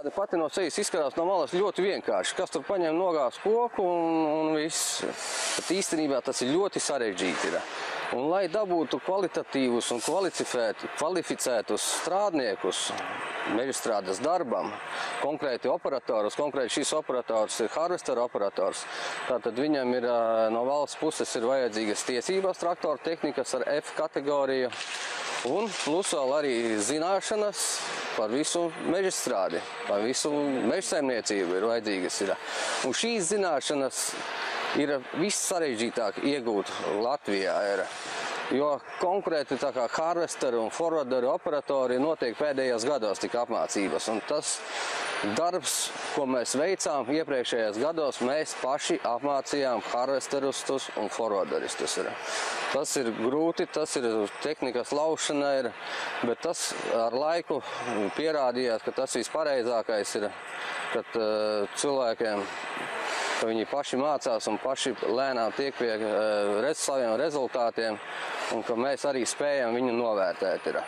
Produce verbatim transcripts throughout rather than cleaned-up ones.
Pati no sejas izskatās no malas ļoti vienkārši. Kas tur paņem nogās koku un, un viss. Bet īstenībā tas ir ļoti sarežģīti. Ir. Un, lai dabūtu kvalitatīvus un kvalificētus strādniekus mežstrādes darbam, konkrēti operatorus, konkrēti šis operators ir harvesteru operators, tātad viņam ir no valsts puses ir vajadzīgas tiesības traktoru tehnikas ar F kategoriju un plus vēl arī zināšanas par visu mežstrādi, par visu mežsaimniecību ir vajadzīgas. Ir. Un šīs zināšanas ir viss sarežģītāk iegūt Latvijā. Ir. Jo konkrēti tā kā harvesteru un forwarderu operatori notiek pēdējos gados tik apmācības. Un tas darbs, ko mēs veicām iepriekšējos gados, mēs paši apmācījām harvesterustus un forwarderistus. Tas ir grūti, tas ir tehnikas laušana, ir, bet tas ar laiku pierādījās, ka tas vispareizākais ir, kad uh, cilvēkiem ka viņi paši mācās un paši lēnām tiek pie uh, saviem rezultātiem, un ka mēs arī spējam viņu novērtēt. Ir.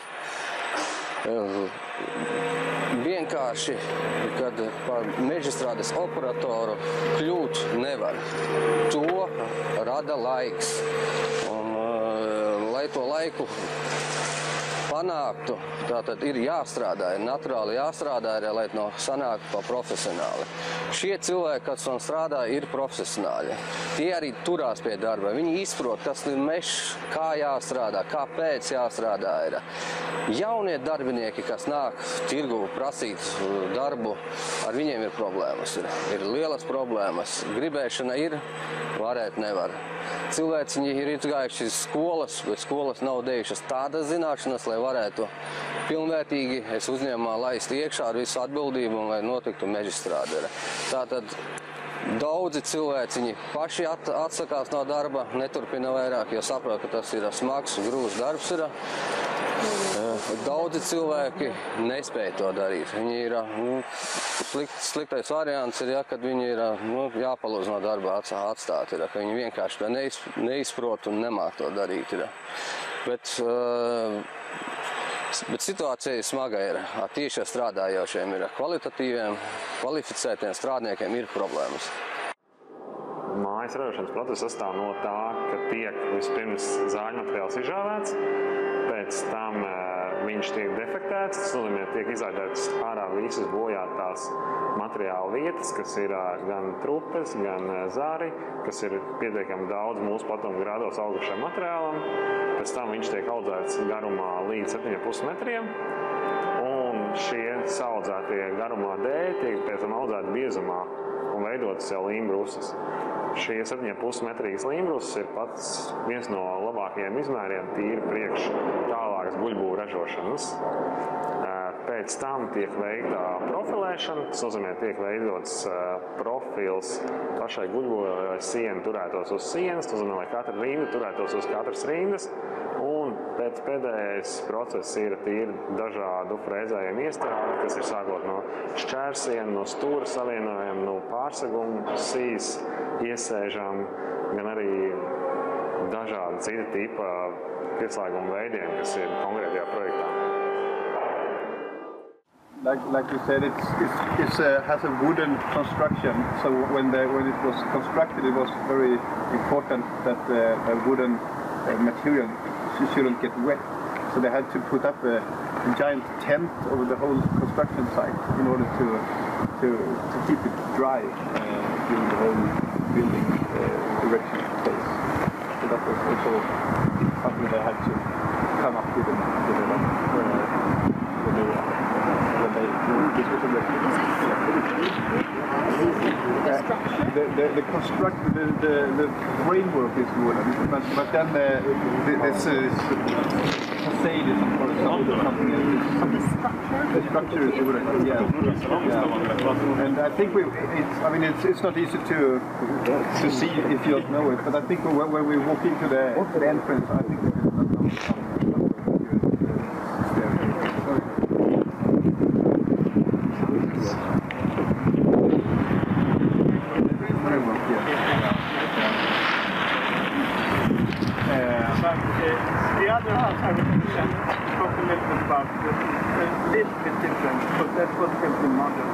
Uh, vienkārši, kad par mežstrādes operatoru kļūt nevar. To rada laiks. Un, uh, lai to laiku panāktu, tātad ir jāstrādā, ir naturāli jāstrādā, ir, lai no sanāktu pa profesionāli. Šie cilvēki, kas man strādā, ir profesionāļi. Tie arī turās pie darba. Viņi izprot, kas ir mežs, kā jāstrādā, kāpēc jāstrādā. Ir. Jaunie darbinieki, kas nāk tirgu prasīt darbu, ar viņiem ir problēmas. Ir, ir lielas problēmas. Gribēšana ir, varēt nevar. Cilvēciņi ir izgājuši skolas, bet skolas nav dejušas tādas zināšanas, lai varētu pilnvērtīgi es uzņēmumā laist iekšā ar visu atbildību un lai notiktu mežstrāde. Tātad daudzi cilvēciņi paši at, atsakās no darba, neturpina vairāk, jo saprot, ka tas ir smags, grūts darbs. Ir. Daudzi cilvēki nespēja to darīt. Viņi ir, nu, slikt, sliktais variants ir, ja, kad viņi ir nu, jāpalūdz no darba atstāt, ir, ka viņi vienkārši to neiz, neizprot un nemāk to darīt. Ir. Bet, bet situācija smaga ir. Tieši ar strādājošiem ir kvalitatīviem, kvalificētiem strādniekiem ir problēmas. Mājas ražošanas process sastāv no tā, ka tiek vispirms zāļu materiāls izžāvēts, pēc tam viņš tiek defektēts, tas nozīmē, tiek izādētas ārā visas bojātās materiāla vietas, kas ir gan trupes, gan zari, kas ir pietiekami daudz mūsu platuma grādos augušajam materiālam. Pēc tam viņš tiek audzēts garumā līdz septiņiem pus metriem, un šie saudzētie garumā dēļ tiek pēc tam audzēti biezumā un veidotas jau līmbrusas. Šie septiņiem pus metrīgas līmbrusas ir pats viens no labākajiem izmēriem tīri priekš tālākas guļbūvu ražošanas. Pēc tam tiek veikta profilēšana, tas nozīmē, tiek veidots profils pašai guļbūvai, lai siena turētos uz sienas, tas nozīmē, lai katra rinda turētos uz katras rindas. Un pēc pēdējais process ir tīri dažādu frēzējumu iestrādi, kas ir sākot no šķērsienu, no stūra savienojuma, no pārseguma, sīs, iesēžam, gan arī dažādi cita tipa pieslēguma veidiem, kas ir konkrētajā projektā. Like, like you said, it's, it's, it's uh, has a wooden construction. So when the, when it was constructed, it was very important that uh, a wooden uh, material shouldn't get wet. So they had to put up a, a giant tent over the whole construction site in order to to, to keep it dry uh, during the whole building uh, erection phase. So that was also something they had to come up with. with uh, when they, when they, this was a The structure? The, the, the construct, the, the, the framework is wooden, but, but then the, the, this is facade is something else. The structure? The structure is wooden, yeah. yeah. And I think we, it's, I mean, it's, it's not easy to to see if you don't know it, but I think when, when we walk into the, the entrance, I think there's some The other half, I would talk a little bit about the little bit different, but that's what helps in model.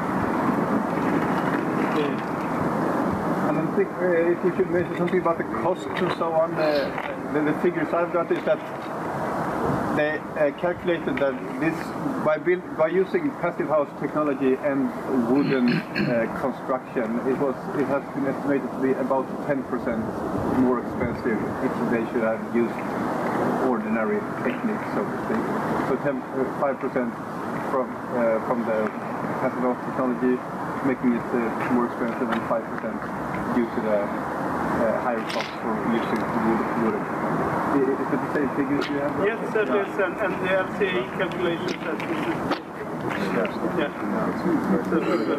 And I think uh, if we should mention something about the costs and so on, uh, the, the figures I've got is that they uh, calculated that this by build, by using passive house technology and wooden uh, construction, it was it has been estimated to be about ten percent more expensive if they should have used ordinary techniques, so to speak. So five percent from uh, from the passive house technology, making it uh, more expensive, and five percent due to the uh, higher cost for using wood, wooden. Is it the same figures you have? Yes, that yeah. is, and, and the L C A calculation that this is. Yeah. So, so,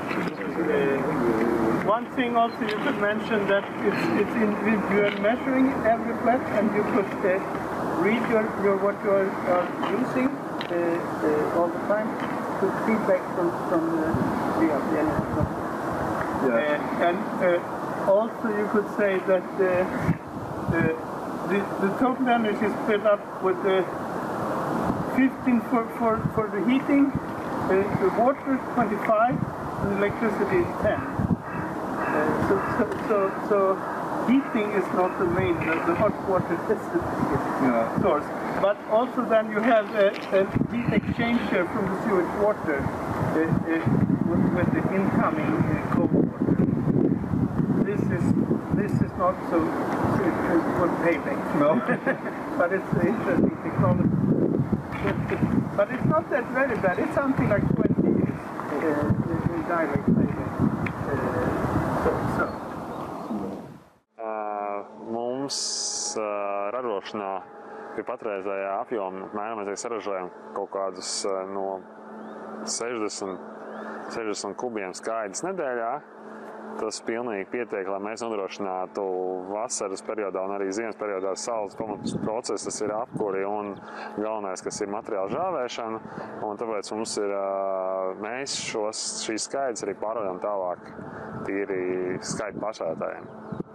uh, one thing also you could mention that it's it's individual measuring every flat, and you could uh, read your, your what you are, are using uh, uh, all the time to feedback from from the the yeah. uh, and uh, also you could say that uh, uh, The, the total energy is split up with the fifteen for, for, for the heating, uh, the water is twenty-five, and electricity is ten. Uh, so, so, so, so heating is not the main, the, the hot water is the yeah. source. But also then you have a, a heat exchanger from the sewage water uh, uh, with, with the incoming uh, cold water. This is this is not so good payback, no. But it's an interesting technology. But it's not that very bad. It's something like twenty years uh, in direct payback. Uh, so, so. Uh, mums uh, ražošanā pie patreizējā apjoma apmēram mēs saražojam kaut kādus uh, no sešdesmit kubiem skaidrs nedēļā. Tas pilnīgi pietiek, lai mēs nodrošinātu vasaras periodā un arī ziemas periodā saules pamatus procesu, tas ir apkuri un galvenais, kas ir materiāla žāvēšana, un tāpēc mums ir, mēs šos, šīs skaidrs arī pārvadām tālāk tīri skaidu pašētājiem.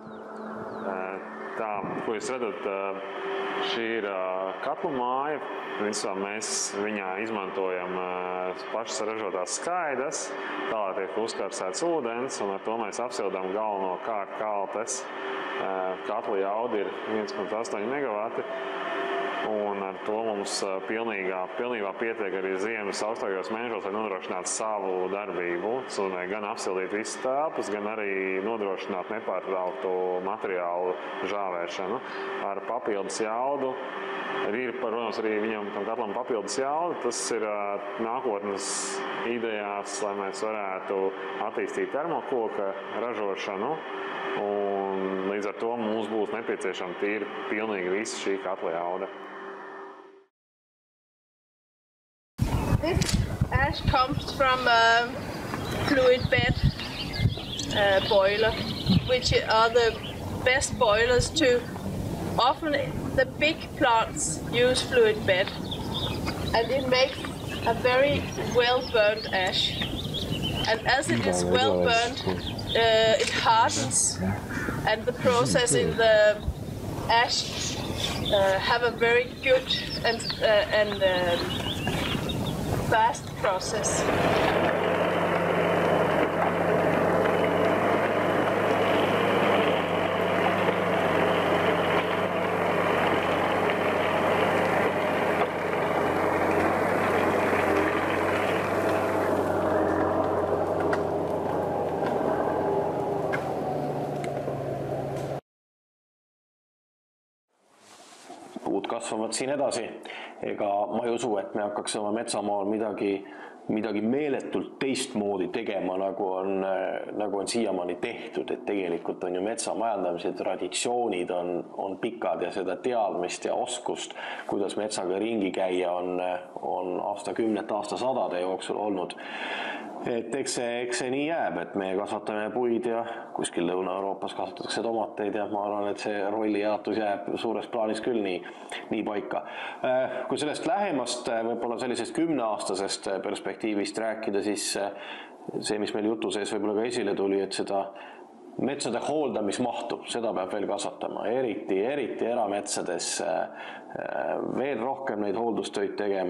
Tā, ko jūs redzat, šī ir katlu māja. Principā mēs viņā izmantojam pašas saražotās skaidras, tālāk tiek uzkarsēts ūdens, un ar to mēs apsildām galveno kārt kaltes. Katla jauda ir viens komats astoņi megavati, un ar to mums pilnīgā, pilnībā pietiek arī ziemas augstākajos mēnešos, lai nodrošinātu savu darbību. Tas gan apsildīt visas telpas, gan arī nodrošināt nepārtrauktu materiālu žāvēšanu ar papildus jaudu. Ir, protams, arī viņam tam katlam papildus jauda. Tas ir nākotnes idejās, lai mēs varētu attīstīt termokoka ražošanu, un līdz ar to mums būs nepieciešama tīri pilnīgi visa šī katla jauda. This ash comes from a fluid bed uh, boiler, which are the best boilers to often the big plants use fluid bed, and it makes a very well burnt ash. And as it is well burnt, uh, it hardens, and the process in the ash uh, have a very good and uh, and uh, fast process. Puud kasvavad siin edasi, ega ma ei usu, et me hakkaks oma metsamaal midagi, midagi meeletult teistmoodi tegema, nagu on, nagu on siiamaani tehtud, et tegelikult on ju metsamajandamise traditsioonid on, on pikad ja seda teadmist ja oskust, kuidas metsaga ringi käia, on, on aastakümnete, aastasadade jooksul olnud. Et eks see, eks see nii jääb, et me kasvatame puid ja kuskil Lõuna-Euroopas kasvatatakse tomateid ja ma arvan, et see rollijaotus jääb suures plaanis küll nii, nii paika. Kui sellest lähemast, võib-olla sellisest kümneaastasest perspektiivist rääkida, siis see, mis meil jutu sees võib-olla ka esile tuli, et seda metsade hooldamismahtu, seda peab veel kasvatama, eriti, eriti erametsades veel rohkem neid hooldustöid tegema,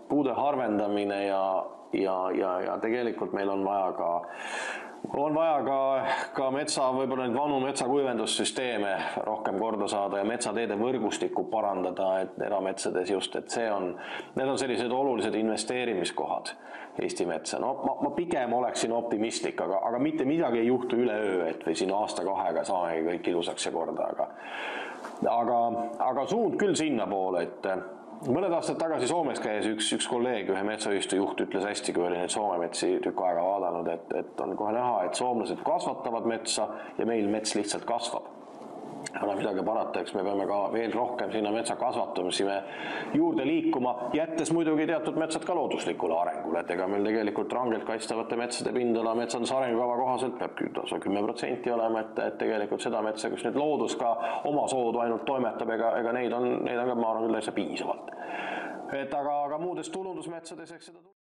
puude harvendamine ja, ja, ja, ja tegelikult meil on vaja ka on vaja ka, ka metsa, võib-olla neid vanu metsakuivendussüsteeme rohkem korda saada ja metsateede võrgustikku parandada, et erametsades just, et see on, need on sellised olulised investeerimiskohad Eesti metsa. No ma, ma pigem oleksin optimistlik, aga, aga mitte midagi ei juhtu üleöö, et või siin aasta-kahega saamegi kõik ilusaks ja korda, aga, aga, aga suund küll sinna poole, et mõned aastad tagasi Soomes käis üks, üks kolleeg, ühe metsaühistu juht ütles hästi, kui oli neid Soome metsi tükk aega vaadanud, et, et on kohe näha, et soomlased kasvatavad metsa ja meil mets lihtsalt kasvab. Aga midagi parata, eks me peame ka veel rohkem sinna metsa kasvatamisi juurde liikuma, jättes muidugi teatud metsad ka looduslikule arengule, et ega meil tegelikult rangelt kaitstavate metsade pindala metsanduse arengukava kohaselt peab kümme protsenti olema, et, et tegelikult seda metsa, kus nüüd loodus ka oma soodu ainult toimetab, ega, ega neid on, neid on ka, ma arvan, küll täitsa piisavalt. Et aga, aga muudes tulundusmetsades, eks seda